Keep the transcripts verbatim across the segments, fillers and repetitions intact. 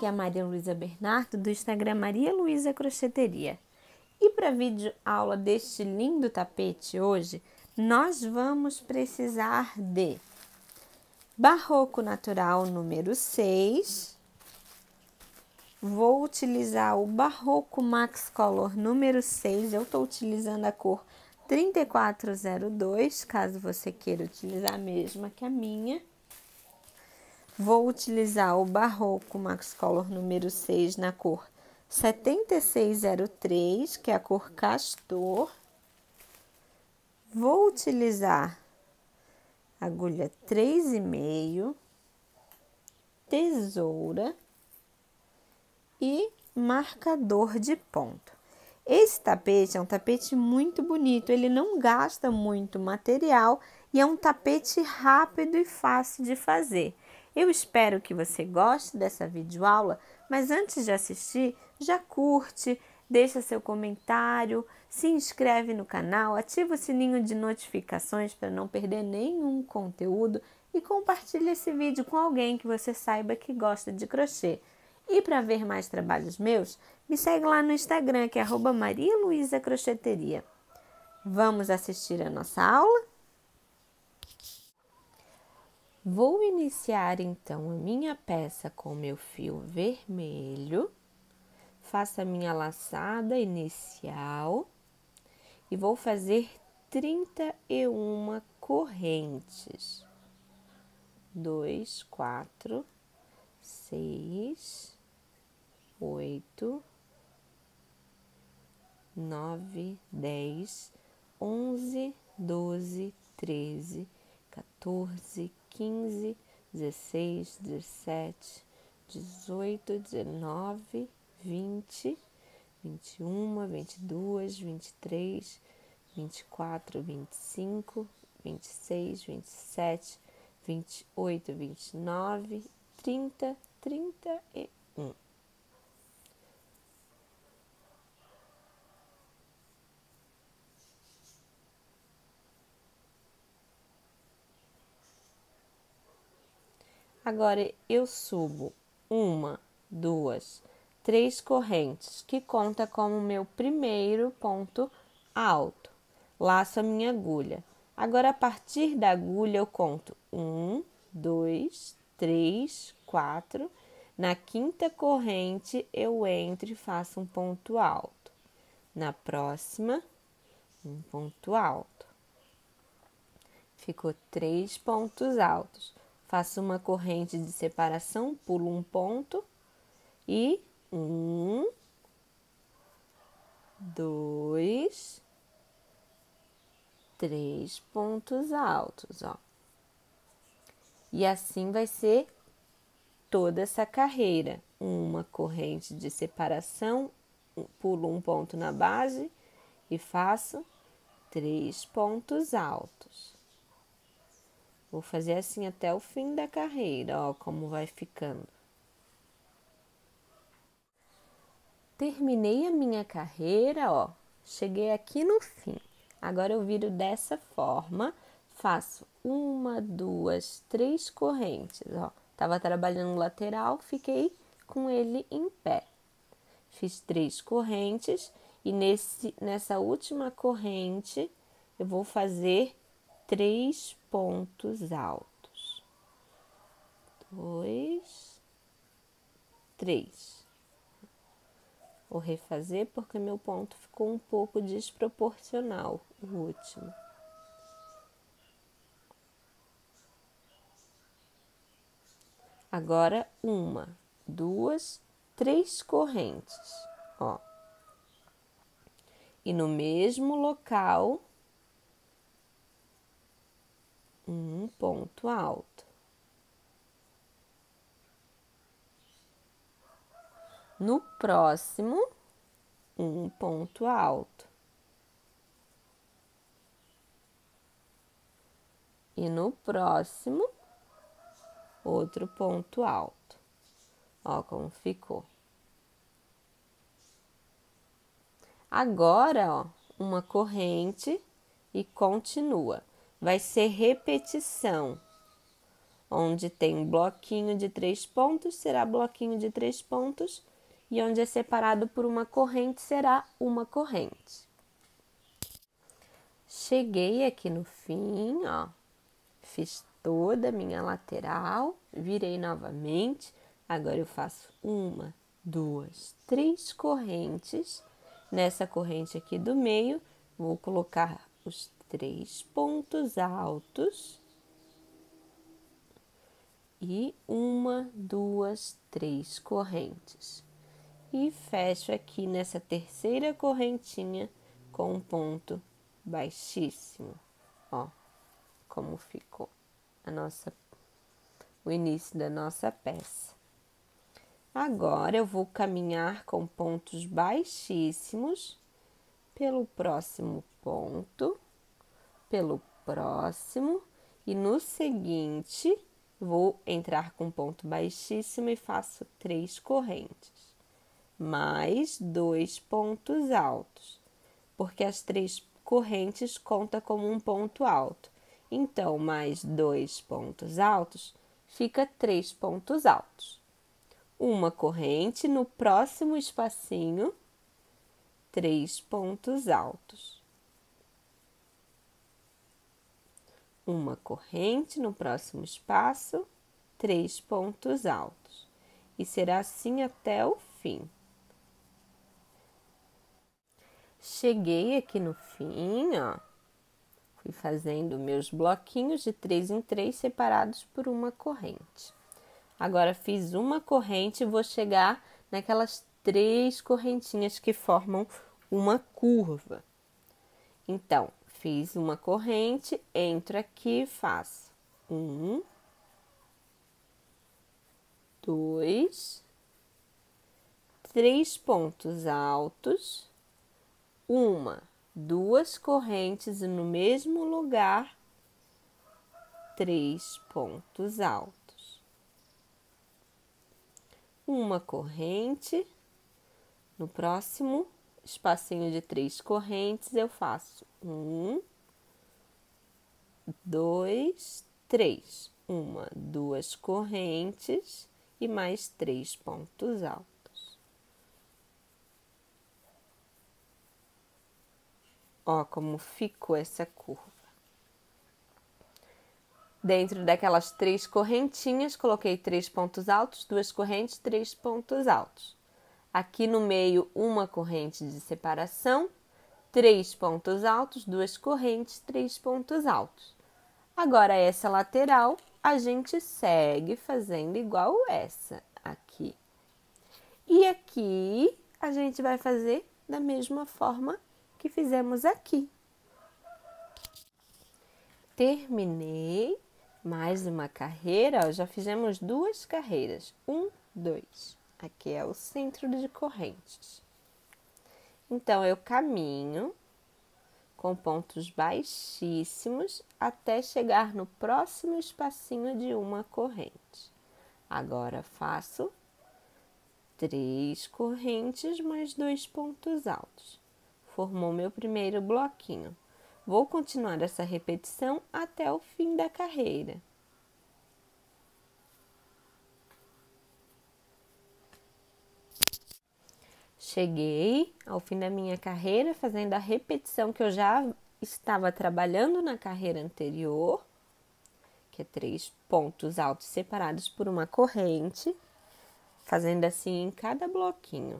é a Maria Luísa Bernardo, do Instagram Maria Luísa Crocheteria. E para a vídeo aula deste lindo tapete hoje, nós vamos precisar de Barroco Natural número seis. Vou utilizar o Barroco Max Color número seis. Eu estou utilizando a cor trinta e quatro zero dois, caso você queira utilizar a mesma que a minha. Vou utilizar o Barroco Max Color número seis na cor setenta e seis zero três, que é a cor Castor. Vou utilizar agulha três e meio, tesoura e marcador de ponto. Esse tapete é um tapete muito bonito, ele não gasta muito material e é um tapete rápido e fácil de fazer. Eu espero que você goste dessa videoaula, mas antes de assistir, já curte, deixa seu comentário, se inscreve no canal, ativa o sininho de notificações para não perder nenhum conteúdo e compartilha esse vídeo com alguém que você saiba que gosta de crochê. E para ver mais trabalhos meus, me segue lá no Instagram, que é arroba Maria Luísa Crocheteria. Vamos assistir a nossa aula? Vou iniciar então a minha peça com meu fio vermelho. Faço a minha laçada inicial e vou fazer trinta e uma correntes. Dois, quatro, seis, oito, nove, dez, onze, doze, treze, quatorze, quinze, dezesseis, dezessete, dezoito, dezenove, vinte, vinte e um, vinte e dois, vinte e três, vinte e quatro, vinte e cinco, vinte e seis, vinte e sete, vinte e oito, vinte e nove, trinta, trinta e um. Agora, eu subo uma, duas, três correntes, que conta como meu primeiro ponto alto. Laço a minha agulha. Agora, a partir da agulha, eu conto um, dois, três, quatro. Na quinta corrente, eu entro e faço um ponto alto. Na próxima, um ponto alto. Ficou três pontos altos. Faço uma corrente de separação, pulo um ponto e um, dois, três pontos altos, ó. E assim vai ser toda essa carreira. Uma corrente de separação, pulo um ponto na base e faço três pontos altos. Vou fazer assim até o fim da carreira, ó, como vai ficando. Terminei a minha carreira, ó, cheguei aqui no fim. Agora eu viro dessa forma, faço uma, duas, três correntes, ó. Tava trabalhando lateral, fiquei com ele em pé. Fiz três correntes e nesse, nessa última corrente eu vou fazer três pontos altos. Dois, três. Vou refazer porque meu ponto ficou um pouco desproporcional, o último. Agora, uma, duas, três correntes, ó. E no mesmo local, um ponto alto. No próximo, um ponto alto. E no próximo, outro ponto alto. Ó como ficou. Agora, ó, uma corrente e continua. Vai ser repetição. Onde tem um bloquinho de três pontos, será bloquinho de três pontos. E onde é separado por uma corrente, será uma corrente. Cheguei aqui no fim, ó. Fiz toda a minha lateral, virei novamente. Agora eu faço uma, duas, três correntes. Nessa corrente aqui do meio, vou colocar os três pontos altos. E uma, duas, três correntes. E fecho aqui nessa terceira correntinha com um ponto baixíssimo. Ó, como ficou a nossa, o início da nossa peça. Agora eu vou caminhar com pontos baixíssimos pelo próximo ponto, pelo próximo, e no seguinte vou entrar com ponto baixíssimo e faço três correntes, mais dois pontos altos, porque as três correntes contam como um ponto alto. Então, mais dois pontos altos, fica três pontos altos. Uma corrente no próximo espacinho, três pontos altos. Uma corrente no próximo espaço, três pontos altos. E será assim até o fim. Cheguei aqui no fim, ó. Fui fazendo meus bloquinhos de três em três separados por uma corrente. Agora fiz uma corrente e vou chegar naquelas três correntinhas que formam uma curva. Então, fiz uma corrente, entro aqui e faço um, dois, três pontos altos, uma, duas correntes e no mesmo lugar, três pontos altos. Uma corrente, no próximo espacinho de três correntes, eu faço um, dois, três. Uma, duas correntes e mais três pontos altos. Ó, como ficou essa curva. Dentro daquelas três correntinhas, coloquei três pontos altos, duas correntes, três pontos altos. Aqui no meio, uma corrente de separação, três pontos altos, duas correntes, três pontos altos. Agora, essa lateral, a gente segue fazendo igual essa aqui. E aqui, a gente vai fazer da mesma forma que fizemos aqui. Terminei mais uma carreira, ó, já fizemos duas carreiras. Um, dois. Aqui é o centro de correntes. Então, eu caminho com pontos baixíssimos até chegar no próximo espacinho de uma corrente. Agora, faço três correntes mais dois pontos altos. Formou meu primeiro bloquinho. Vou continuar essa repetição até o fim da carreira. Cheguei ao fim da minha carreira fazendo a repetição que eu já estava trabalhando na carreira anterior, que é três pontos altos separados por uma corrente, fazendo assim em cada bloquinho.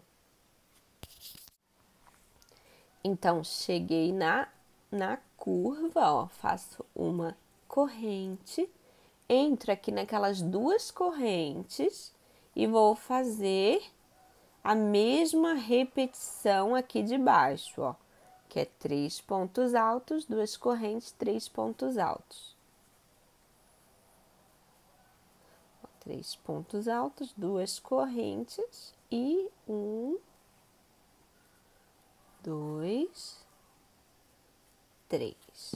Então, cheguei na, na curva, ó, faço uma corrente, entro aqui naquelas duas correntes e vou fazer a mesma repetição aqui de baixo, ó, que é três pontos altos, duas correntes, três pontos altos. Ó, três pontos altos, duas correntes e um, dois, três.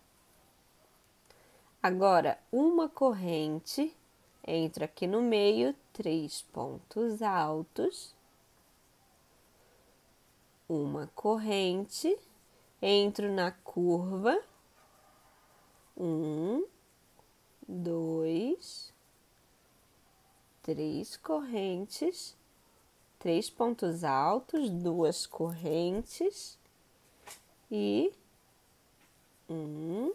Agora, uma corrente, entro aqui no meio, três pontos altos, uma corrente, entro na curva, um, dois, três correntes, três pontos altos, duas correntes e um,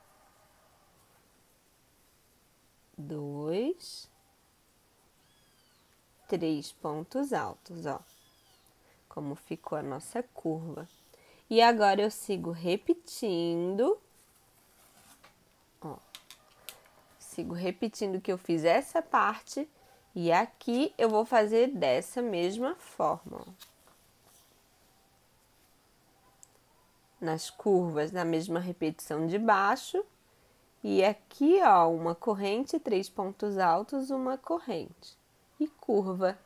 dois, três pontos altos, ó, como ficou a nossa curva. E agora eu sigo repetindo, ó, sigo repetindo que eu fiz essa parte e aqui eu vou fazer dessa mesma forma, ó. Nas curvas, na mesma repetição de baixo, e aqui, ó, uma corrente, três pontos altos, uma corrente e curva.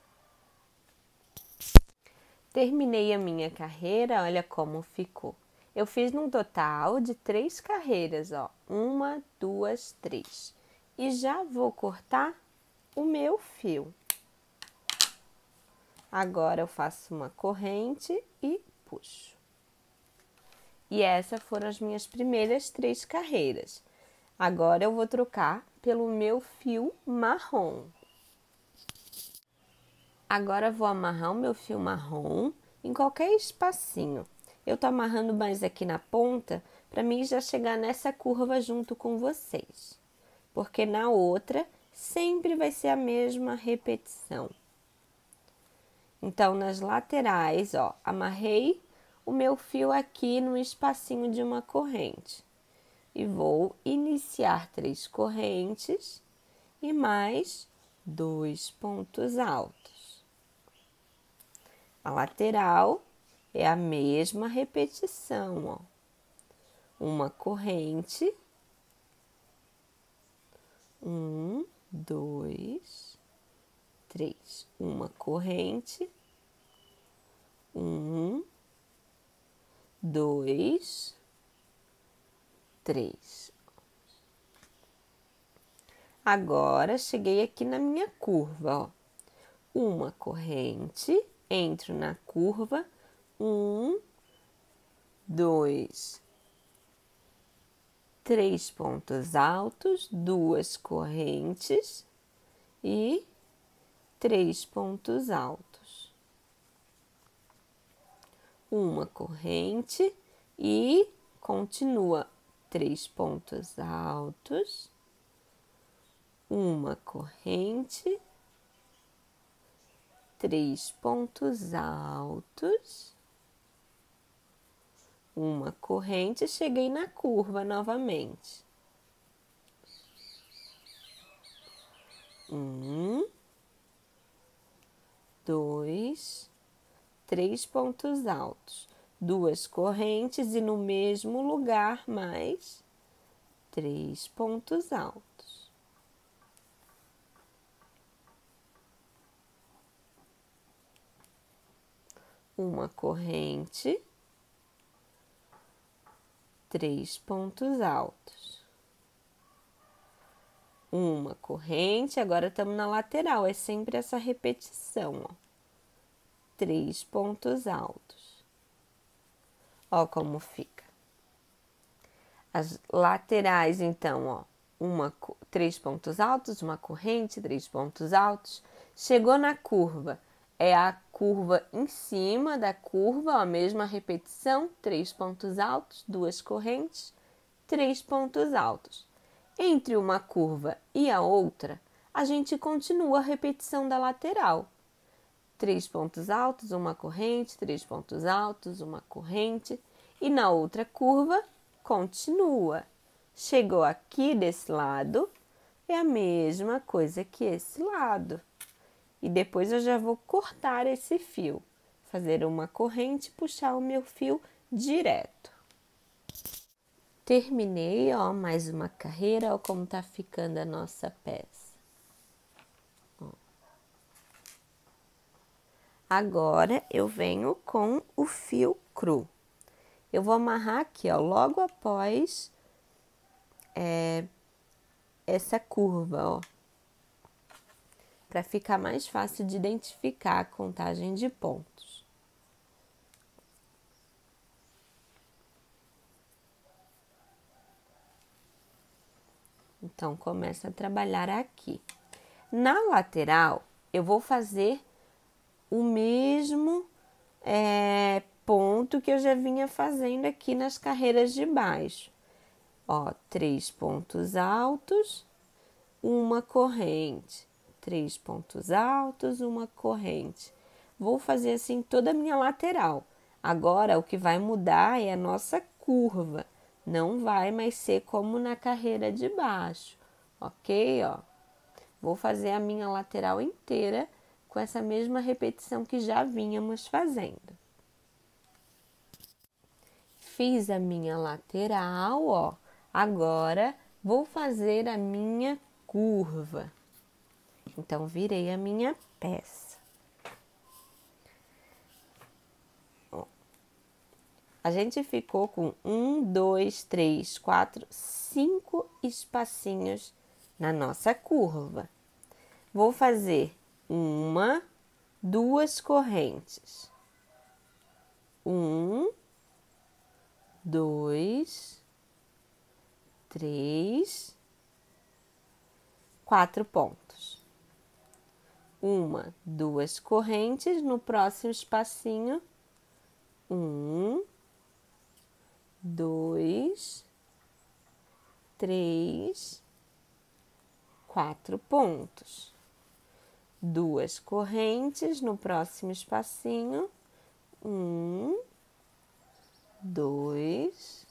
Terminei a minha carreira, olha como ficou. Eu fiz num total de três carreiras, ó, uma, duas, três. E já vou cortar o meu fio. Agora eu faço uma corrente e puxo. E essas foram as minhas primeiras três carreiras. Agora eu vou trocar pelo meu fio marrom. Agora vou amarrar o meu fio marrom em qualquer espacinho. Eu tô amarrando mais aqui na ponta para mim já chegar nessa curva junto com vocês. Porque na outra sempre vai ser a mesma repetição. Então, nas laterais, ó, amarrei o meu fio aqui no espacinho de uma corrente. E vou iniciar três correntes e mais dois pontos altos. A lateral é a mesma repetição, ó. Uma corrente, um, dois, três. Uma corrente, um, dois, três. Agora, cheguei aqui na minha curva, ó. Uma corrente, entro na curva, um, dois, três pontos altos, duas correntes e três pontos altos. Uma corrente e continua três pontos altos, uma corrente, três pontos altos, uma corrente, cheguei na curva novamente. Um, dois, três pontos altos, duas correntes e no mesmo lugar mais três pontos altos. Uma corrente, três pontos altos. Uma corrente, agora estamos na lateral, é sempre essa repetição, ó. Três pontos altos. Ó como fica. As laterais, então, ó, uma, três pontos altos, uma corrente, três pontos altos. Chegou na curva, é a curva em cima da curva, ó, a mesma repetição, três pontos altos, duas correntes, três pontos altos. Entre uma curva e a outra, a gente continua a repetição da lateral. Três pontos altos, uma corrente, três pontos altos, uma corrente. E na outra curva, continua. Chegou aqui desse lado, é a mesma coisa que esse lado. E depois eu já vou cortar esse fio. Fazer uma corrente e puxar o meu fio direto. Terminei, ó, mais uma carreira, ó como tá ficando a nossa peça. Agora, eu venho com o fio cru. Eu vou amarrar aqui, ó, logo após é, essa curva, ó. Para ficar mais fácil de identificar a contagem de pontos. Então, começa a trabalhar aqui. Na lateral, eu vou fazer o mesmo é, ponto que eu já vinha fazendo aqui nas carreiras de baixo. Ó, três pontos altos, uma corrente. Três pontos altos, uma corrente. Vou fazer assim toda a minha lateral. Agora, o que vai mudar é a nossa curva. Não vai mais ser como na carreira de baixo, ok? Ó, vou fazer a minha lateral inteira com essa mesma repetição que já vínhamos fazendo. Fiz a minha lateral, ó. Agora, vou fazer a minha curva. Então, virei a minha peça. Ó. A gente ficou com um, dois, três, quatro, cinco espacinhos na nossa curva. Vou fazer uma, duas correntes. Um, dois, três, quatro pontos. Uma, duas correntes no próximo espacinho. Um, dois, três, quatro pontos. Duas correntes no próximo espacinho. Um, dois,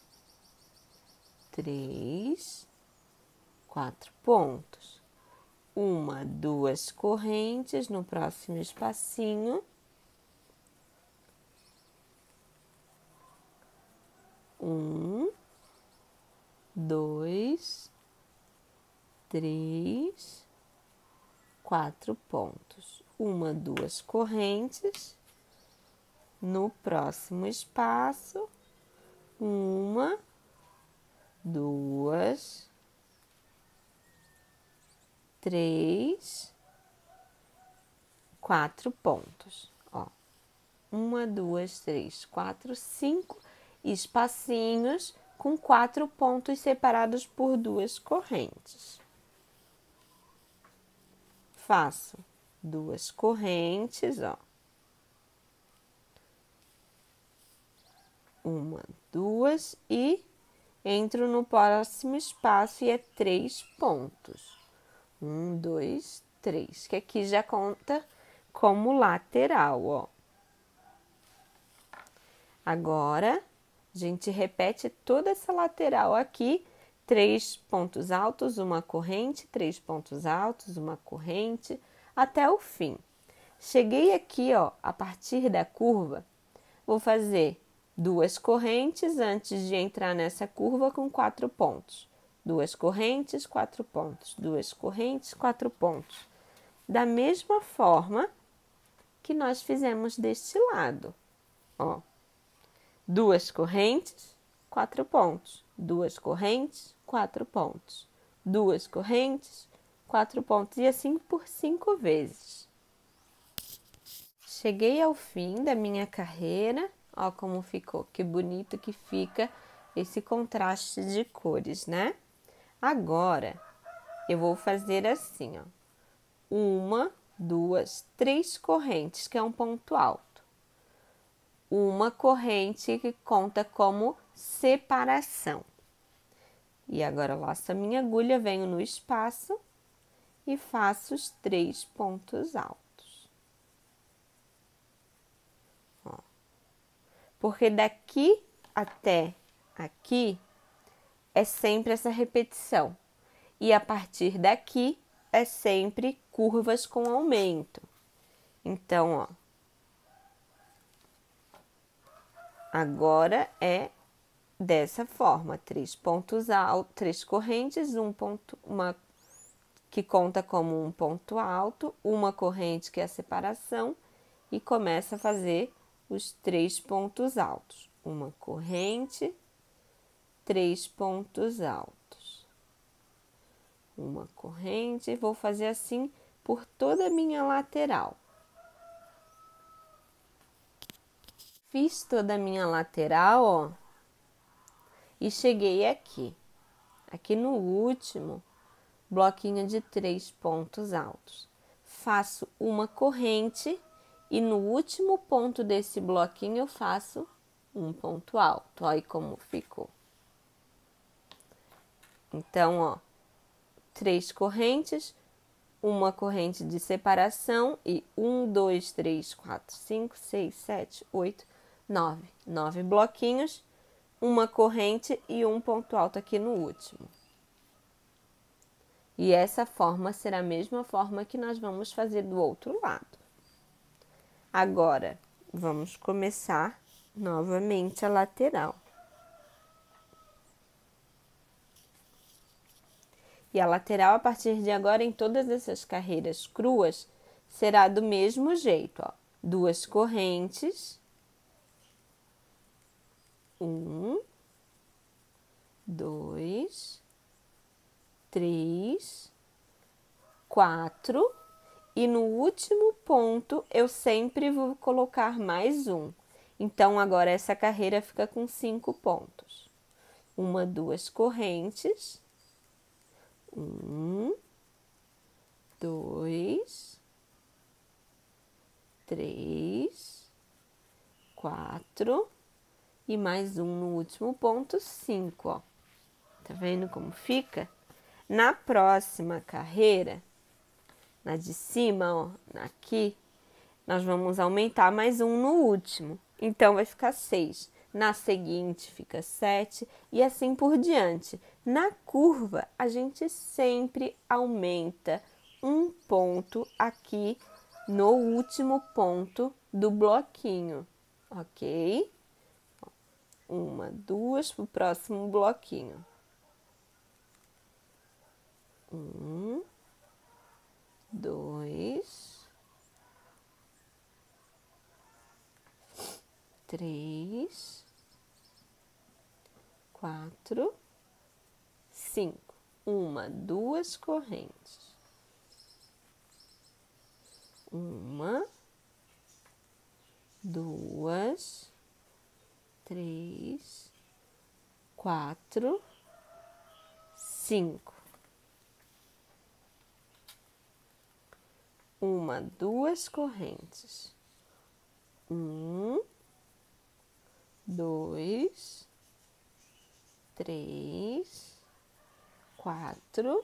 três, quatro pontos. Uma, duas correntes no próximo espacinho. Um, dois, três, quatro pontos. Uma, duas correntes no próximo espaço. Uma, duas, três, quatro pontos. Ó, uma, duas, três, quatro, cinco espacinhos com quatro pontos separados por duas correntes. Faço duas correntes, ó. Uma, duas e entro no próximo espaço e é três pontos. Um, dois, três, que aqui já conta como lateral, ó. Agora, a gente repete toda essa lateral aqui, três pontos altos, uma corrente, três pontos altos, uma corrente, até o fim. Cheguei aqui, ó, a partir da curva, vou fazer duas correntes antes de entrar nessa curva com quatro pontos. Duas correntes, quatro pontos. Duas correntes, quatro pontos. Da mesma forma que nós fizemos deste lado, ó. Duas correntes, quatro pontos. Duas correntes, quatro pontos. Duas correntes, quatro pontos. E assim por cinco vezes. Cheguei ao fim da minha carreira. Ó como ficou, que bonito que fica esse contraste de cores, né? Agora, eu vou fazer assim, ó. Uma, duas, três correntes, que é um ponto alto. Uma corrente que conta como separação. E agora, eu laço a minha agulha, venho no espaço e faço os três pontos altos. Ó. Porque daqui até aqui é sempre essa repetição. E a partir daqui é sempre curvas com aumento. Então, ó. Agora é dessa forma, três pontos altos, três correntes, um ponto, uma que conta como um ponto alto, uma corrente que é a separação e começa a fazer os três pontos altos. Uma corrente, três pontos altos. Uma corrente, vou fazer assim por toda a minha lateral. Fiz toda a minha lateral, ó. E cheguei aqui. Aqui no último, bloquinho de três pontos altos. Faço uma corrente e no último ponto desse bloquinho eu faço um ponto alto. Olha como ficou. Então, ó, três correntes, uma corrente de separação e um, dois, três, quatro, cinco, seis, sete, oito, nove. Nove bloquinhos, uma corrente e um ponto alto aqui no último. E essa forma será a mesma forma que nós vamos fazer do outro lado. Agora, vamos começar novamente a lateral. E a lateral, a partir de agora, em todas essas carreiras cruas, será do mesmo jeito, ó. Duas correntes. Um, dois, três, quatro. E no último ponto, eu sempre vou colocar mais um. Então, agora essa carreira fica com cinco pontos. Uma, duas correntes. Um, dois, três, quatro e mais um no último ponto, cinco, ó. Tá vendo como fica? Na próxima carreira, na de cima, ó, aqui, nós vamos aumentar mais um no último. Então, vai ficar seis. Na seguinte, fica sete e assim por diante. Na curva, a gente sempre aumenta um ponto aqui no último ponto do bloquinho, ok? Uma, duas para o próximo bloquinho. Um, dois, três, quatro, cinco. Uma, duas correntes. Uma, duas, três, quatro, cinco. Uma, duas correntes. Um, dois, três, quatro,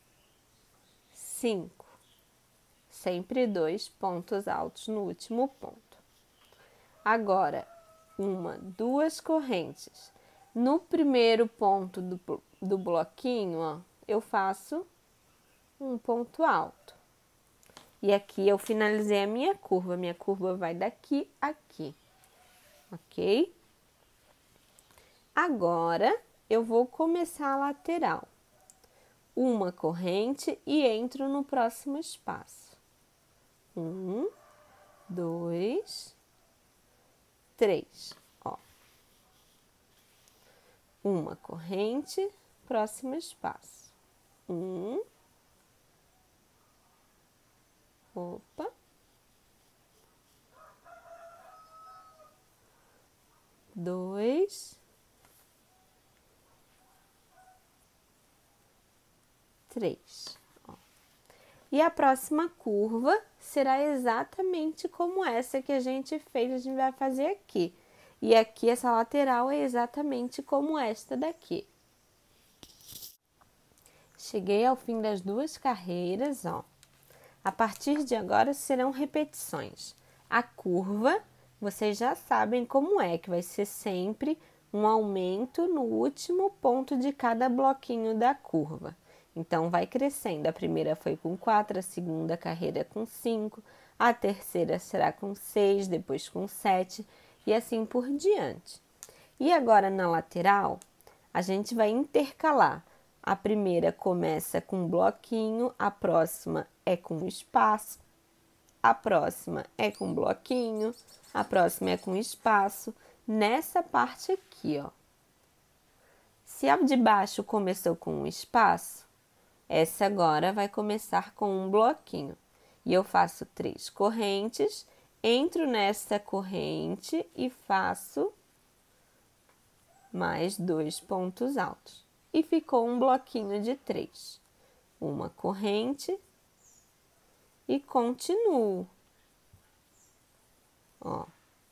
cinco. Sempre dois pontos altos no último ponto. Agora, uma, duas correntes. No primeiro ponto do, do bloquinho, ó, eu faço um ponto alto. E aqui eu finalizei a minha curva. Minha curva vai daqui a aqui, ok? Agora, eu vou começar a lateral. Uma corrente e entro no próximo espaço. Um, dois, três, ó. Uma corrente, próximo espaço. Um, opa. Dois, três. Ó. E a próxima curva será exatamente como essa que a gente fez, a gente vai fazer aqui. E aqui essa lateral é exatamente como esta daqui. Cheguei ao fim das duas carreiras, ó. A partir de agora serão repetições. A curva, vocês já sabem como é, que vai ser sempre um aumento no último ponto de cada bloquinho da curva. Então, vai crescendo. A primeira foi com quatro, a segunda carreira com cinco, a terceira será com seis, depois com sete e assim por diante. E agora, na lateral, a gente vai intercalar. A primeira começa com um bloquinho, a próxima é com espaço, a próxima é com bloquinho, a próxima é com espaço, nessa parte aqui, ó. Se a de baixo começou com um espaço, essa agora vai começar com um bloquinho. E eu faço três correntes, entro nessa corrente e faço mais dois pontos altos. E ficou um bloquinho de três. uma corrente e continuo. Ó.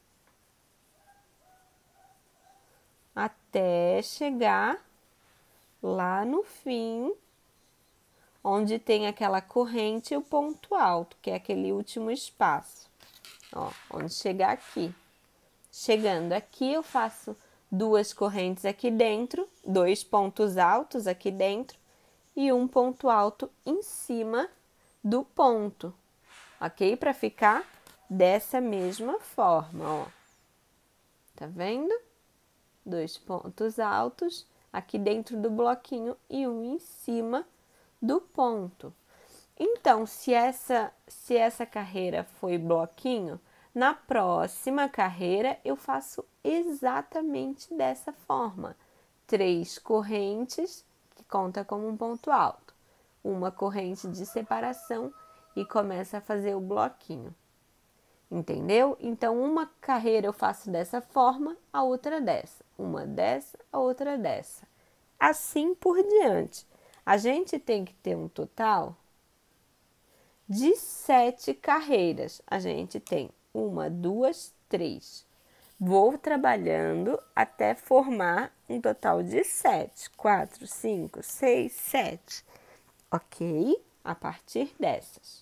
Até chegar lá no fim, onde tem aquela corrente e o ponto alto, que é aquele último espaço. Ó, onde chegar aqui. Chegando aqui, eu faço duas correntes aqui dentro, dois pontos altos aqui dentro e um ponto alto em cima do ponto, ok? Para ficar dessa mesma forma, ó. Tá vendo? Dois pontos altos aqui dentro do bloquinho e um em cima do ponto. Então, se essa, se essa carreira foi bloquinho, na próxima carreira eu faço exatamente dessa forma. Três correntes, que conta como um ponto alto. Uma corrente de separação e começa a fazer o bloquinho. Entendeu? Então, uma carreira eu faço dessa forma, a outra dessa. Uma dessa, a outra dessa. Assim por diante. A gente tem que ter um total de sete carreiras. A gente tem uma, duas, três. Vou trabalhando até formar um total de sete. Quatro, cinco, seis, sete. Ok? A partir dessas.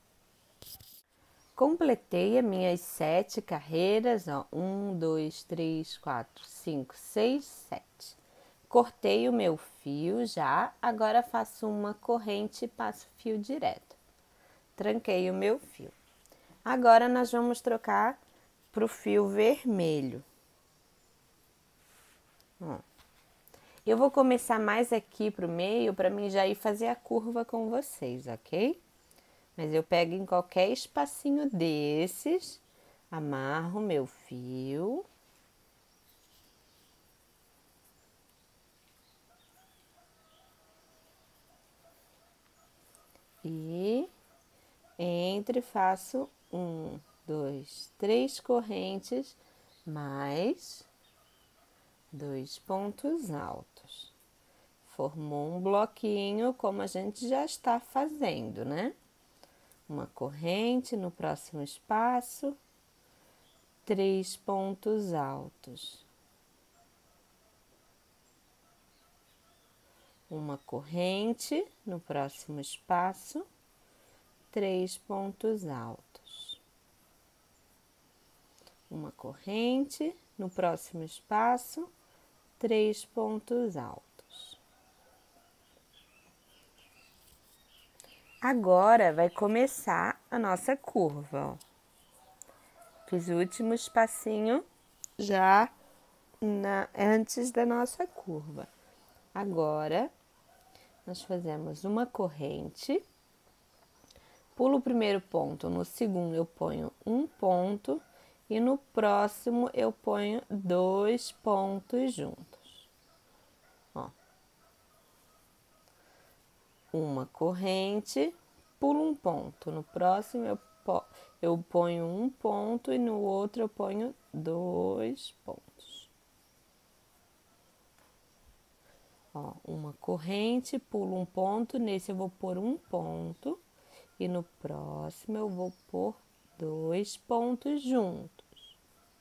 Completei as minhas sete carreiras, ó, um, dois, três, quatro, cinco, seis, sete. Cortei o meu fio já, agora faço uma corrente e passo fio direto. Tranquei o meu fio. Agora nós vamos trocar para o fio vermelho. Ó. Eu vou começar mais aqui para o meio para mim já ir fazer a curva com vocês, ok? Mas eu pego em qualquer espacinho desses, amarro meu fio. E entre faço um, dois, três correntes, mais dois pontos altos. Formou um bloquinho como a gente já está fazendo, né? Uma corrente no próximo espaço, três pontos altos. Uma corrente no próximo espaço, três pontos altos. Uma corrente no próximo espaço, três pontos altos. Agora vai começar a nossa curva, ó. Fiz o último espacinho já na, antes da nossa curva. Agora, nós fazemos uma corrente, pulo o primeiro ponto, no segundo eu ponho um ponto e no próximo eu ponho dois pontos juntos. Ó. Uma corrente, pulo um ponto, no próximo eu, eu ponho um ponto e no outro eu ponho dois pontos. Ó, uma corrente, pulo um ponto, nesse eu vou pôr um ponto e no próximo eu vou pôr dois pontos juntos.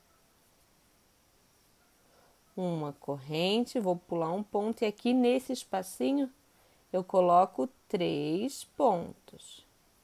Uma corrente, vou pular um ponto e aqui nesse espacinho eu coloco três pontos.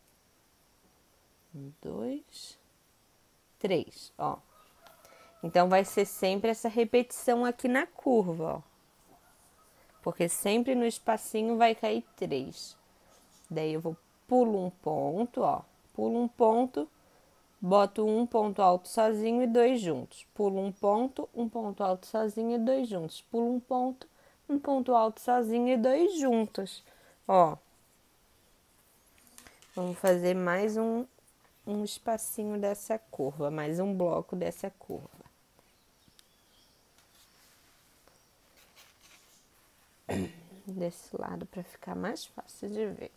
Um, dois, três, ó. Então, vai ser sempre essa repetição aqui na curva, ó. Porque sempre no espacinho vai cair três. Daí, eu vou pulo um ponto, ó. Pulo um ponto, boto um ponto alto sozinho e dois juntos. Pulo um ponto, um ponto alto sozinho e dois juntos. Pulo um ponto, um ponto alto sozinho e dois juntos. Ó, vamos fazer mais um, um espacinho dessa curva, mais um bloco dessa curva. Desse lado para ficar mais fácil de ver.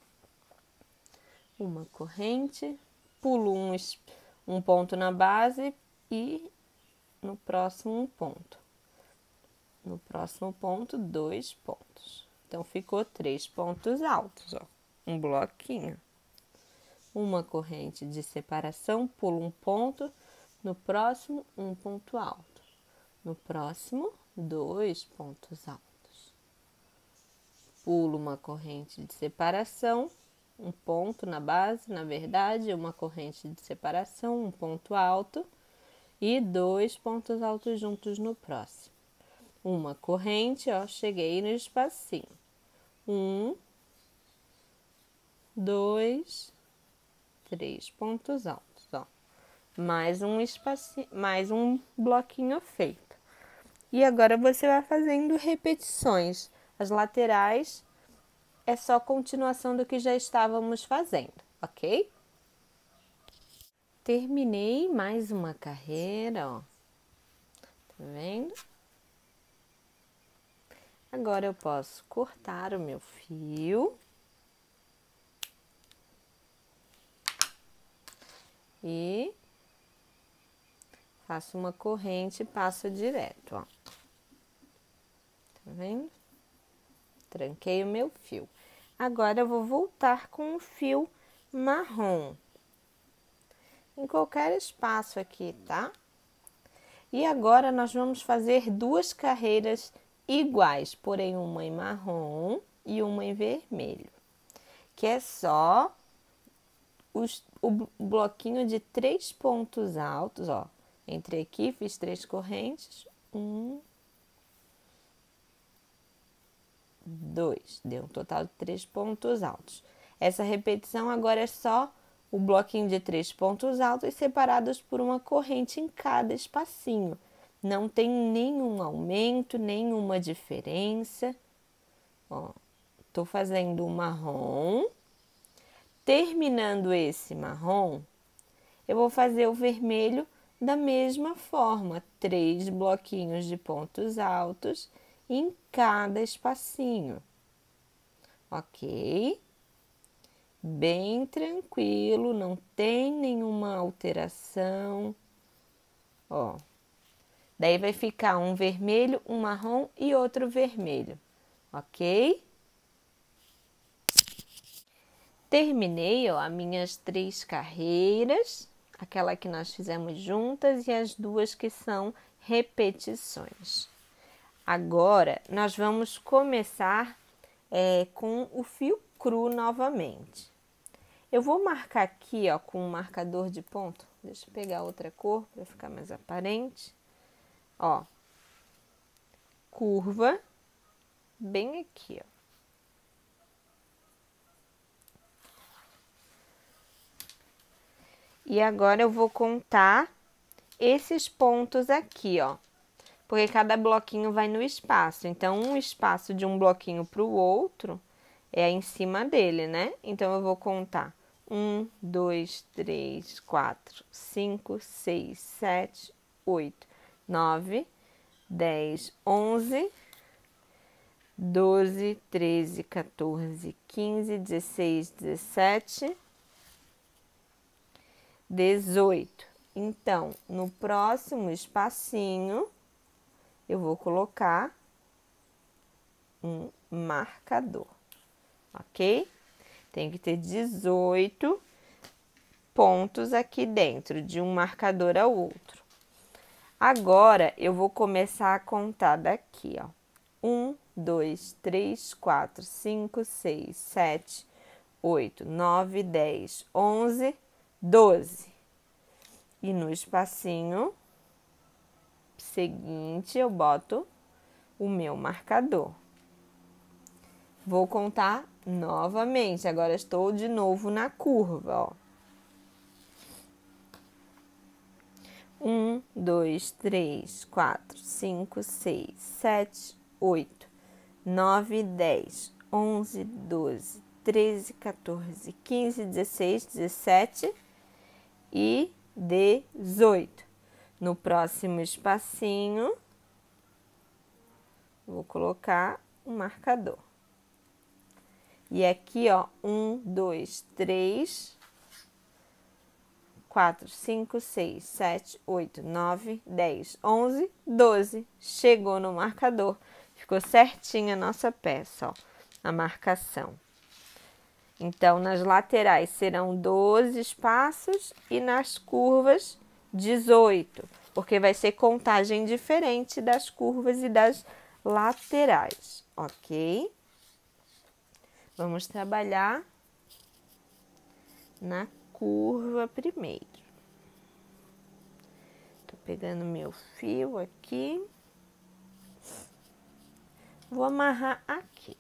Uma corrente, pulo um, um ponto na base e no próximo um ponto. No próximo ponto, dois pontos. Então, ficou três pontos altos, ó. Um bloquinho. Uma corrente de separação, pulo um ponto. No próximo, um ponto alto. No próximo, dois pontos altos. Pulo uma corrente de separação, um ponto na base, na verdade, uma corrente de separação, um ponto alto e dois pontos altos juntos no próximo. Uma corrente, ó, cheguei no espacinho. Um, dois, três pontos altos, ó. Mais um espacinho, mais um bloquinho feito. E agora você vai fazendo repetições. As laterais é só continuação do que já estávamos fazendo, ok? Terminei mais uma carreira, ó. Tá vendo? Agora eu posso cortar o meu fio. E faço uma corrente e passo direto, ó. Tá vendo? Tranquei o meu fio. Agora eu vou voltar com o fio marrom. Em qualquer espaço aqui, tá? E agora nós vamos fazer duas carreiras iguais, porém uma em marrom e uma em vermelho. Que é só os, o bloquinho de três pontos altos, ó. Entrei aqui, fiz três correntes. Um, dois. Deu um total de três pontos altos. Essa repetição agora é só o bloquinho de três pontos altos separados por uma corrente em cada espacinho. Não tem nenhum aumento, nenhuma diferença. Ó, tô fazendo o marrom. Terminando esse marrom, eu vou fazer o vermelho da mesma forma. Três bloquinhos de pontos altos em cada espacinho. Ok? Bem tranquilo, não tem nenhuma alteração. Ó. Daí vai ficar um vermelho, um marrom e outro vermelho. Ok? Terminei, ó, as minhas três carreiras, aquela que nós fizemos juntas e as duas que são repetições. Agora, nós vamos começar é, com o fio cru novamente. Eu vou marcar aqui, ó, com um marcador de ponto. Deixa eu pegar outra cor para ficar mais aparente. Ó, curva, bem aqui, ó. E agora eu vou contar esses pontos aqui, ó. Porque cada bloquinho vai no espaço. Então, um espaço de um bloquinho para o outro é em cima dele, né? Então, eu vou contar um, dois, três, quatro, cinco, seis, sete, oito, nove, dez, onze, doze, treze, quatorze, quinze, dezesseis, dezessete, dezoito. Então, no próximo espacinho, eu vou colocar um marcador, ok? Tem que ter dezoito pontos aqui dentro, de um marcador ao outro. Agora, eu vou começar a contar daqui, ó. Um, dois, três, quatro, cinco, seis, sete, oito, nove, dez, onze, doze. E no espacinho seguinte, eu boto o meu marcador. Vou contar novamente. Agora, estou de novo na curva, ó. Um, dois, três, quatro, cinco, seis, sete, oito, nove, dez, onze, doze, treze, quatorze, quinze, dezesseis, dezessete e dezoito. No próximo espacinho, vou colocar um marcador. E aqui, ó, um, dois, três, quatro, cinco, seis, sete, oito, nove, dez, onze, doze. Chegou no marcador. Ficou certinha a nossa peça, ó. a marcação. Então, nas laterais serão doze espaços e nas curvas dezoito, porque vai ser contagem diferente das curvas e das laterais, ok? Vamos trabalhar na curva primeiro. Tô pegando meu fio aqui. Vou amarrar aqui.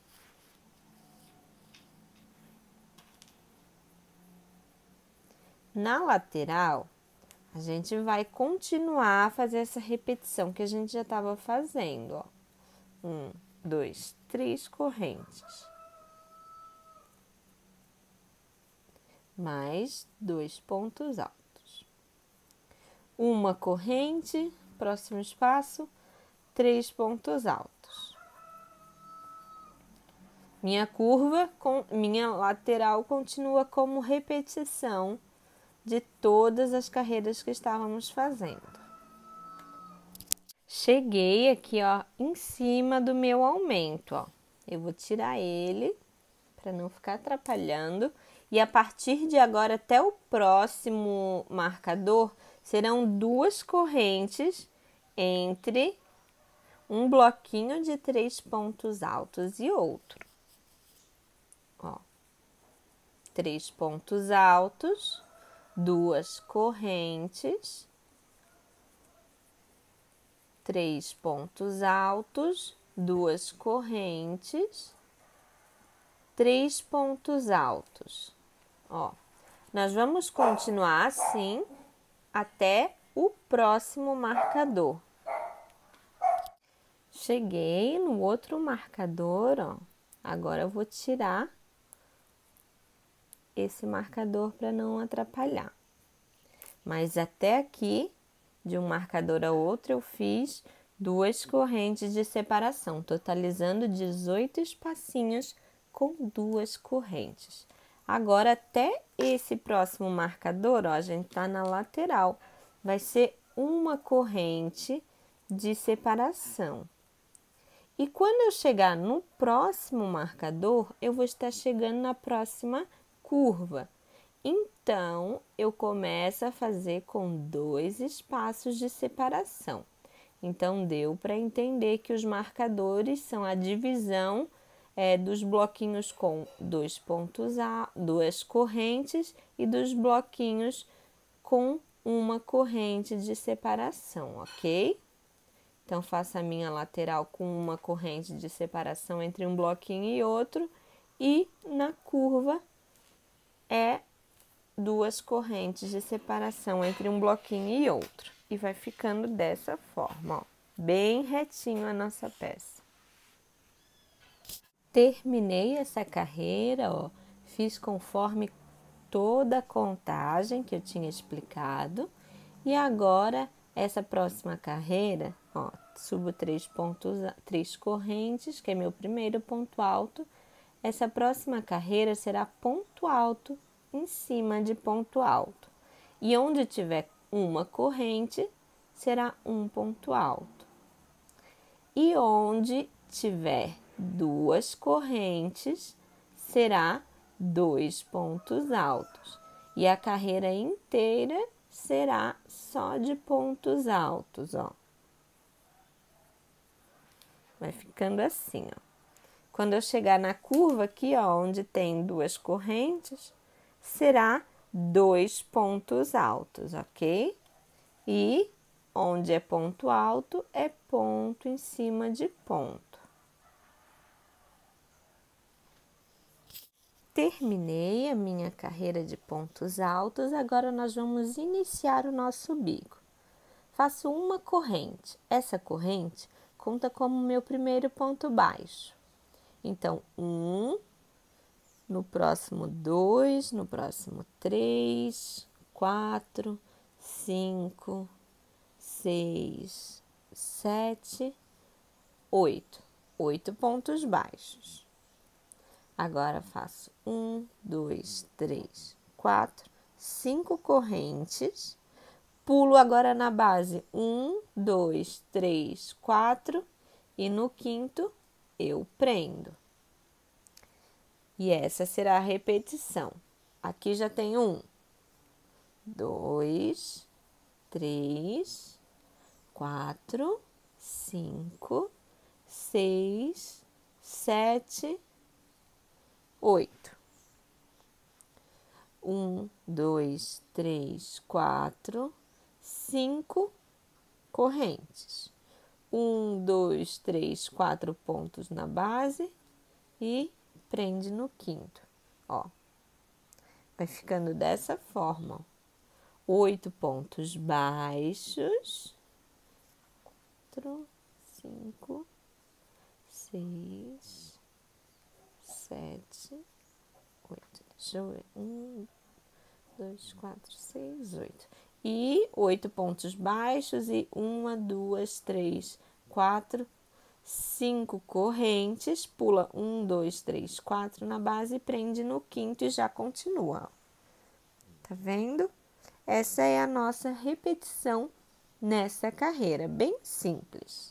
Na lateral, a gente vai continuar a fazer essa repetição que a gente já estava fazendo, ó. Um, dois, três correntes. Mais dois pontos altos. Uma corrente, próximo espaço, três pontos altos. Minha curva, com, minha lateral continua como repetição de todas as carreiras que estávamos fazendo. Cheguei aqui, ó, em cima do meu aumento, ó. Eu vou tirar ele para não ficar atrapalhando. E a partir de agora até o próximo marcador, serão duas correntes entre um bloquinho de três pontos altos e outro. Ó, três pontos altos, duas correntes, três pontos altos, duas correntes, três pontos altos. Ó, nós vamos continuar assim até o próximo marcador. Cheguei no outro marcador, ó. Agora eu vou tirar esse marcador para não atrapalhar. Mas até aqui, de um marcador a outro, eu fiz duas correntes de separação, totalizando dezoito espacinhos com duas correntes. Agora, até esse próximo marcador, ó, a gente tá na lateral, vai ser uma corrente de separação. E quando eu chegar no próximo marcador, eu vou estar chegando na próxima curva. Então, eu começo a fazer com dois espaços de separação. Então, deu para entender que os marcadores são a divisão é, dos bloquinhos com dois pontos a duas correntes e dos bloquinhos com uma corrente de separação, ok? Então, faço a minha lateral com uma corrente de separação entre um bloquinho e outro, e na curva é duas correntes de separação entre um bloquinho e outro. E vai ficando dessa forma, ó, bem retinho a nossa peça. Terminei essa carreira, ó, fiz conforme toda a contagem que eu tinha explicado. E agora, essa próxima carreira, ó, subo três pontos, três correntes, que é meu primeiro ponto alto. Essa próxima carreira será ponto alto em cima de ponto alto. E onde tiver uma corrente, será um ponto alto. E onde tiver duas correntes, será dois pontos altos. E a carreira inteira será só de pontos altos, ó. Vai ficando assim, ó. Quando eu chegar na curva aqui, ó, onde tem duas correntes, será dois pontos altos, ok? E onde é ponto alto, é ponto em cima de ponto. Terminei a minha carreira de pontos altos, agora nós vamos iniciar o nosso bico. Faço uma corrente. Essa corrente conta como meu primeiro ponto baixo. Então, um, no próximo dois, no próximo três, quatro, cinco, seis, sete, oito. Oito pontos baixos. Agora, faço um, dois, três, quatro, cinco correntes. Pulo agora na base um, dois, três, quatro e no quinto eu prendo. E essa será a repetição. Aqui já tem um, dois, três, quatro, cinco, seis, sete, oito. Um, dois, três, quatro, cinco correntes. Um, dois, três, quatro pontos na base e prende no quinto. Ó, vai ficando dessa forma. Oito pontos baixos. Quatro, cinco, seis, sete, oito. Deixa eu ver. Um, dois, quatro, seis, oito. E oito pontos baixos e uma, duas, três, quatro, cinco correntes. Pula um, dois, três, quatro na base, prende no quinto e já continua. Tá vendo? Essa é a nossa repetição nessa carreira, bem simples.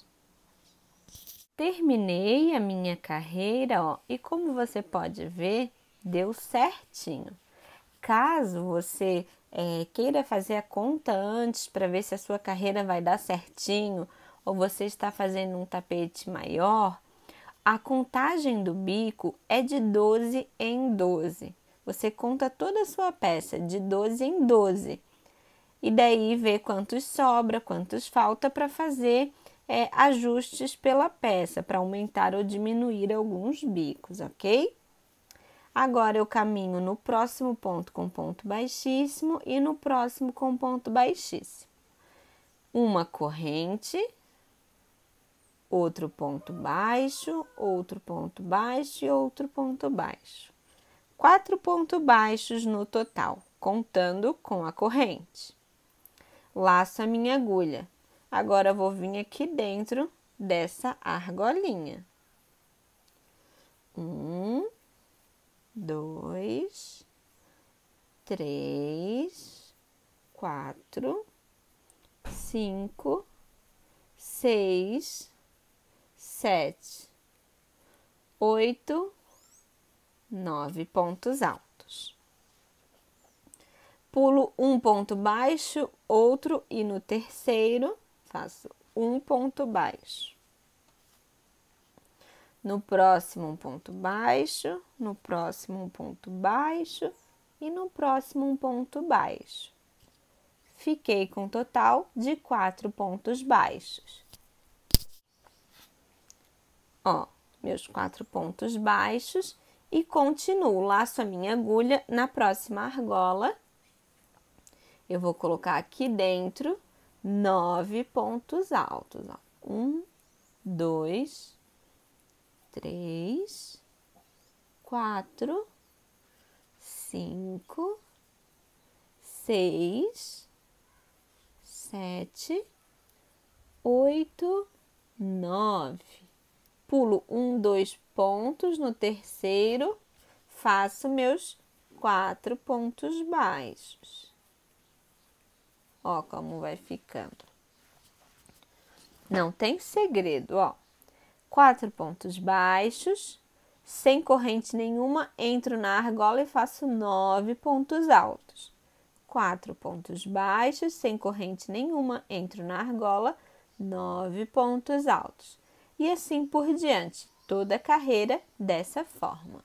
Terminei a minha carreira, ó, e como você pode ver, deu certinho. Caso você é, queira fazer a conta antes para ver se a sua carreira vai dar certinho ou você está fazendo um tapete maior, a contagem do bico é de doze em doze. Você conta toda a sua peça de doze em doze e daí vê quantos sobra, quantos falta para fazer é, ajustes pela peça, para aumentar ou diminuir alguns bicos, ok? Agora, eu caminho no próximo ponto com ponto baixíssimo e no próximo com ponto baixíssimo. Uma corrente, outro ponto baixo, outro ponto baixo e outro ponto baixo. Quatro pontos baixos no total, contando com a corrente. Laço a minha agulha. Agora, vou vir aqui dentro dessa argolinha. Um, dois, três, quatro, cinco, seis, sete, oito, nove pontos altos. Pulo um ponto baixo, outro e no terceiro faço um ponto baixo. No próximo um ponto baixo, no próximo um ponto baixo e no próximo um ponto baixo. Fiquei com um total de quatro pontos baixos. Ó, meus quatro pontos baixos e continuo, laço a minha agulha na próxima argola. Eu vou colocar aqui dentro nove pontos altos, ó. Um, dois, três, quatro, cinco, seis, sete, oito, nove. Pulo um, dois pontos no terceiro, faço meus quatro pontos baixos. Ó, como vai ficando. Não tem segredo, ó. Quatro pontos baixos, sem corrente nenhuma, entro na argola e faço nove pontos altos. Quatro pontos baixos, sem corrente nenhuma, entro na argola, nove pontos altos. E assim por diante, toda a carreira dessa forma.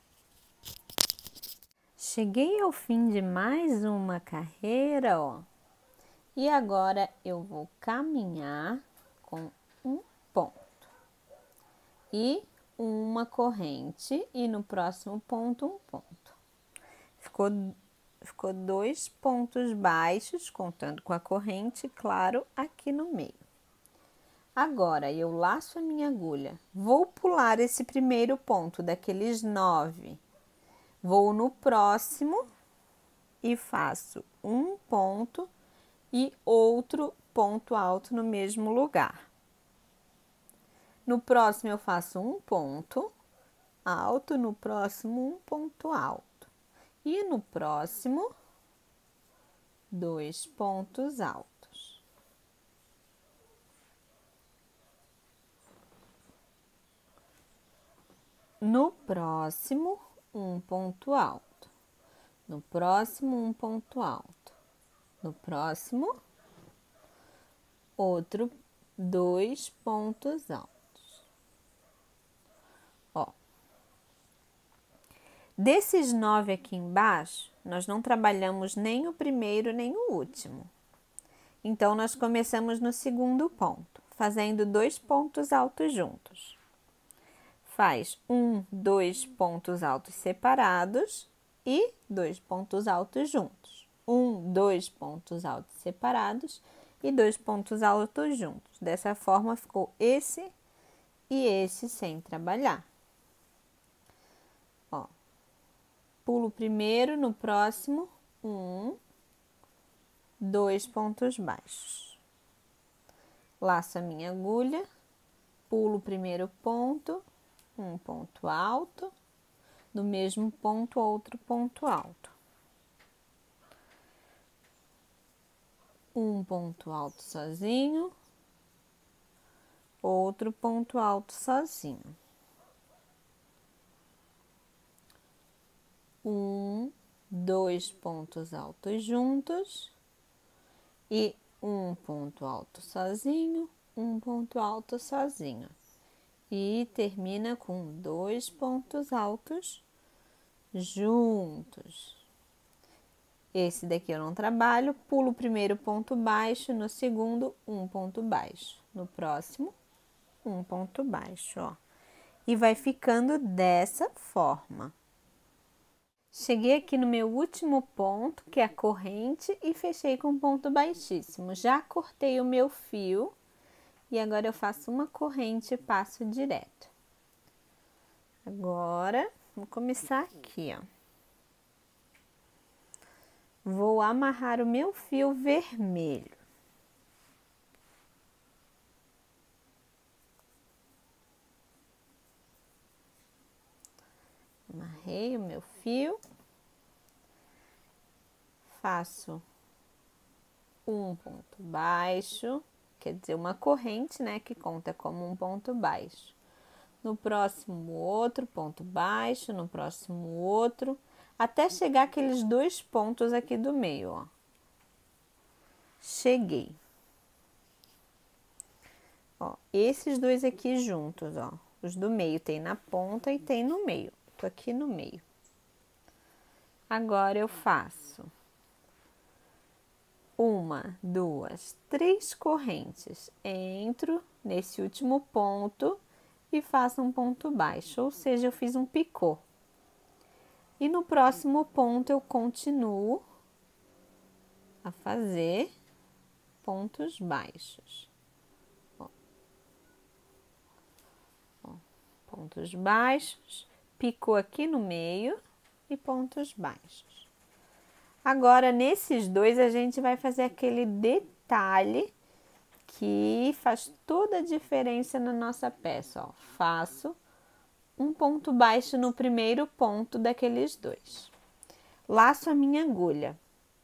Cheguei ao fim de mais uma carreira, ó. E agora eu vou caminhar com um ponto e uma corrente e no próximo ponto um ponto. Ficou, ficou dois pontos baixos, contando com a corrente, claro, aqui no meio. Agora eu laço a minha agulha, vou pular esse primeiro ponto daqueles nove, vou no próximo e faço um ponto e outro ponto alto no mesmo lugar. No próximo eu faço um ponto alto, no próximo um ponto alto. E no próximo, dois pontos altos. No próximo, um ponto alto. No próximo, um ponto alto. No próximo, outro, dois pontos altos. Ó. Desses nove aqui embaixo, nós não trabalhamos nem o primeiro nem o último. Então, nós começamos no segundo ponto, fazendo dois pontos altos juntos. Faz um, dois pontos altos separados e dois pontos altos juntos. Um, dois pontos altos separados e dois pontos altos juntos. Dessa forma, ficou esse e esse sem trabalhar. Ó, pulo primeiro, no próximo, um, dois pontos baixos. Laço a minha agulha, pulo o primeiro ponto, um ponto alto, no mesmo ponto, outro ponto alto. Um ponto alto sozinho, outro ponto alto sozinho. Um, dois pontos altos juntos e um ponto alto sozinho, um ponto alto sozinho. E termina com dois pontos altos juntos. Esse daqui eu não trabalho, pulo o primeiro ponto baixo, no segundo, um ponto baixo. No próximo, um ponto baixo, ó. E vai ficando dessa forma. Cheguei aqui no meu último ponto, que é a corrente, e fechei com um ponto baixíssimo. Já cortei o meu fio e agora eu faço uma corrente e passo direto. Agora, vou começar aqui, ó. Vou amarrar o meu fio vermelho. Amarrei o meu fio. Faço um ponto baixo, quer dizer, uma corrente, né, que conta como um ponto baixo. No próximo, outro ponto baixo, no próximo, outro, até chegar aqueles dois pontos aqui do meio, ó. Cheguei. Ó, esses dois aqui juntos, ó. Os do meio tem na ponta e tem no meio. Tô aqui no meio. Agora eu faço uma, duas, três correntes. Entro nesse último ponto e faço um ponto baixo, ou seja, eu fiz um picô. E no próximo ponto eu continuo a fazer pontos baixos. Ó. Ó, pontos baixos, picô aqui no meio e pontos baixos. Agora, nesses dois, a gente vai fazer aquele detalhe que faz toda a diferença na nossa peça, ó. Faço um ponto baixo no primeiro ponto daqueles dois. Laço a minha agulha.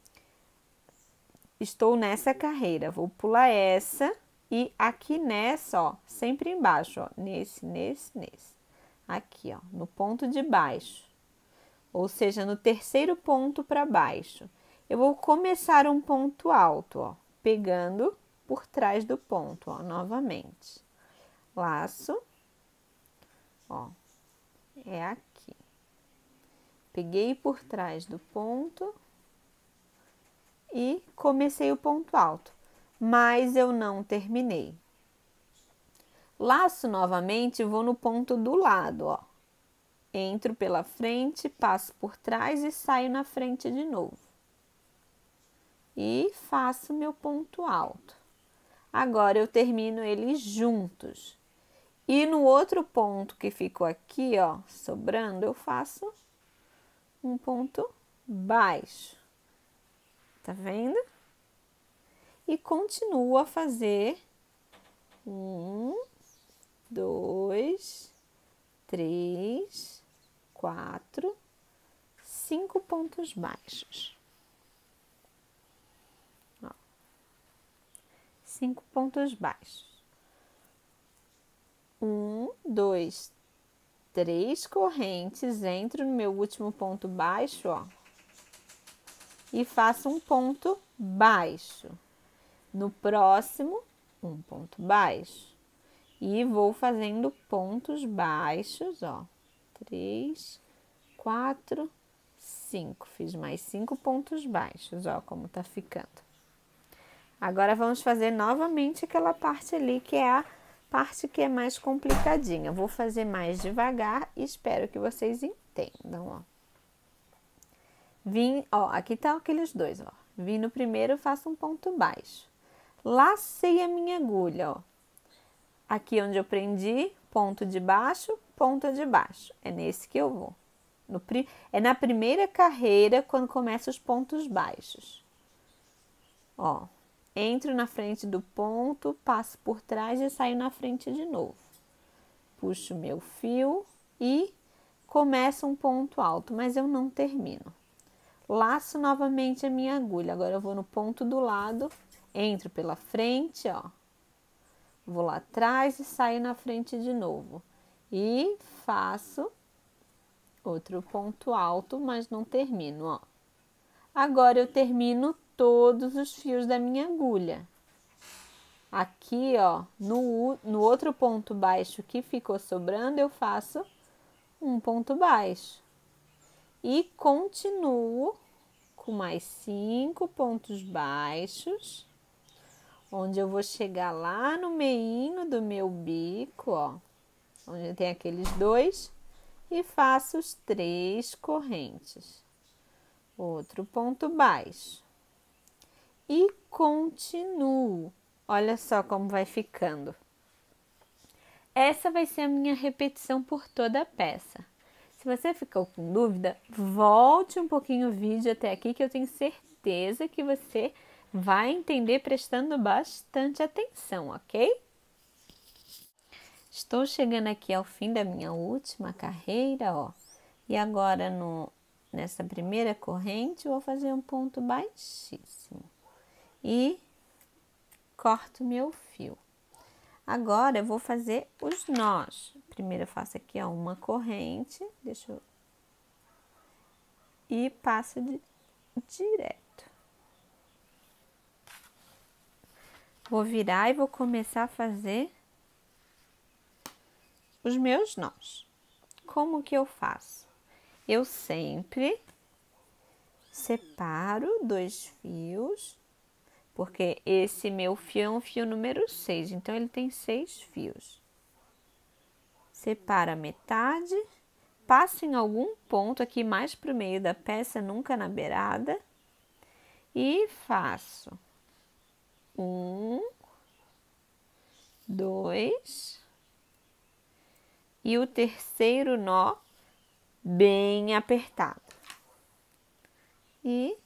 Estou nessa carreira, vou pular essa e aqui nessa, ó, sempre embaixo, ó, nesse, nesse, nesse. Aqui, ó, no ponto de baixo, ou seja, no terceiro ponto para baixo. Eu vou começar um ponto alto, ó, pegando por trás do ponto, ó, novamente. Laço, ó, é aqui. Peguei por trás do ponto e comecei o ponto alto, mas eu não terminei. Laço novamente e vou no ponto do lado, ó. Entro pela frente, passo por trás e saio na frente de novo. E faço meu ponto alto. Agora eu termino eles juntos. E no outro ponto que ficou aqui, ó, sobrando, eu faço um ponto baixo. Tá vendo? E continuo a fazer um, dois, três, quatro, cinco pontos baixos. Ó, cinco pontos baixos. Um, dois, três correntes, entro no meu último ponto baixo, ó, e faço um ponto baixo. No próximo, um ponto baixo. E vou fazendo pontos baixos, ó. Três, quatro, cinco. Fiz mais cinco pontos baixos, ó, como tá ficando. Agora vamos fazer novamente aquela parte ali, que é a parte que é mais complicadinha. Vou fazer mais devagar e espero que vocês entendam, ó. Vim, ó, aqui tá aqueles dois, ó. Vim no primeiro, faço um ponto baixo. Lacei a minha agulha, ó. Aqui onde eu prendi, ponto de baixo, ponta de baixo. É nesse que eu vou. No, é na primeira carreira, quando começa os pontos baixos. Ó, entro na frente do ponto, passo por trás e saio na frente de novo. Puxo meu fio e começo um ponto alto, mas eu não termino. Laço novamente a minha agulha. Agora eu vou no ponto do lado, entro pela frente, ó. Vou lá atrás e saio na frente de novo. E faço outro ponto alto, mas não termino, ó. Agora eu termino todos os fios da minha agulha. Aqui, ó, no, no outro ponto baixo que ficou sobrando, eu faço um ponto baixo. E continuo com mais cinco pontos baixos, onde eu vou chegar lá no meinho do meu bico, ó, onde tem aqueles dois, e faço os três correntes. Outro ponto baixo. E continuo. Olha só como vai ficando. Essa vai ser a minha repetição por toda a peça. Se você ficou com dúvida, volte um pouquinho o vídeo até aqui, que eu tenho certeza que você vai entender prestando bastante atenção, ok? Estou chegando aqui ao fim da minha última carreira, ó. E agora, no, nessa primeira corrente, eu vou fazer um ponto baixíssimo. E corto meu fio. Agora, eu vou fazer os nós. Primeiro eu faço aqui, ó, uma corrente, deixa eu... E passo de... direto. Vou virar e vou começar a fazer os meus nós. Como que eu faço? Eu sempre separo dois fios, porque esse meu fio é um fio número seis, então ele tem seis fios. Separo a metade, passo em algum ponto aqui mais para o meio da peça, nunca na beirada, e faço um, dois, e o terceiro nó bem apertado. E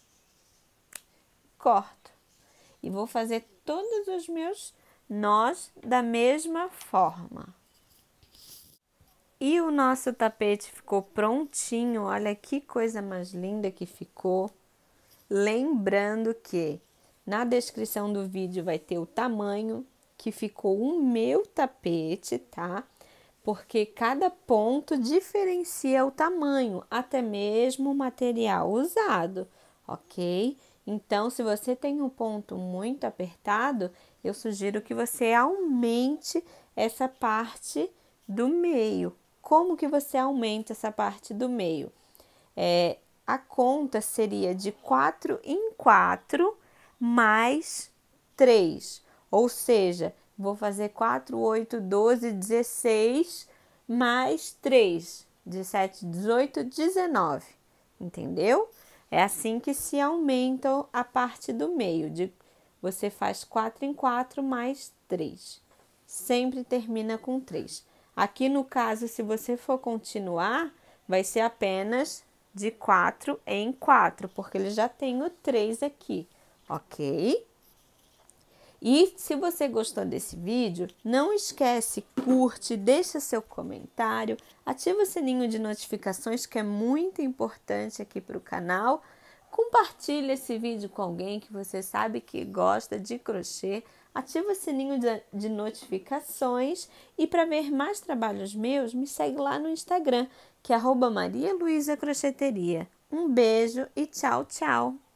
corto. E vou fazer todos os meus nós da mesma forma. E o nosso tapete ficou prontinho, olha que coisa mais linda que ficou. Lembrando que na descrição do vídeo vai ter o tamanho que ficou o meu tapete, tá? Porque cada ponto diferencia o tamanho, até mesmo o material usado, ok? Então, se você tem um ponto muito apertado, eu sugiro que você aumente essa parte do meio. Como que você aumenta essa parte do meio? É, a conta seria de quatro em quatro mais três, ou seja, vou fazer quatro, oito, doze, dezesseis mais três, dezessete, dezoito, dezenove, entendeu? É assim que se aumenta a parte do meio, de, você faz quatro em quatro mais três, sempre termina com três. Aqui no caso, se você for continuar, vai ser apenas de quatro em quatro, porque ele já tem o três aqui, ok? E se você gostou desse vídeo, não esquece, curte, deixa seu comentário, ativa o sininho de notificações, que é muito importante aqui para o canal. Compartilhe esse vídeo com alguém que você sabe que gosta de crochê. ativa o sininho de, de notificações e para ver mais trabalhos meus, me segue lá no Instagram, que é arroba Maria Luísa Crocheteria. Um beijo e tchau, tchau!